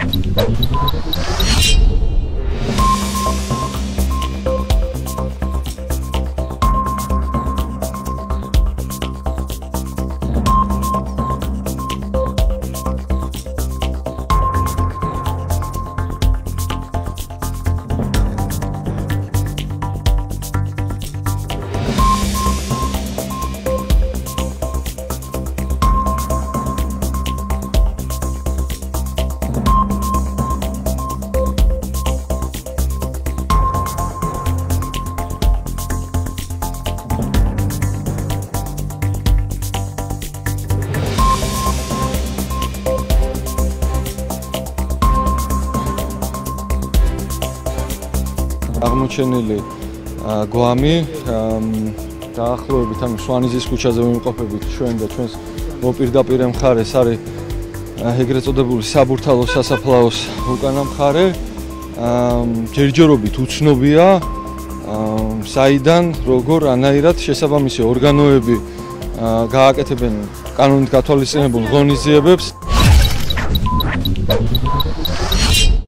აღმოჩენილი გვამი დაახლოებით სვანიზის ქუჩაზე ვიმყოფებით ჩვენ და ჩვენს მოპირდაპირე მხარეს არის ეგრეთ წოდებული საბურთალო სასაფლაოს უკანა მხარე. ჯერჯერობით უცნობია საიდან როგორ ანაირად შესაბამისი ორგანოები გააკეთებენ კანონით გათვალისწინებულ ღონისძიებებს.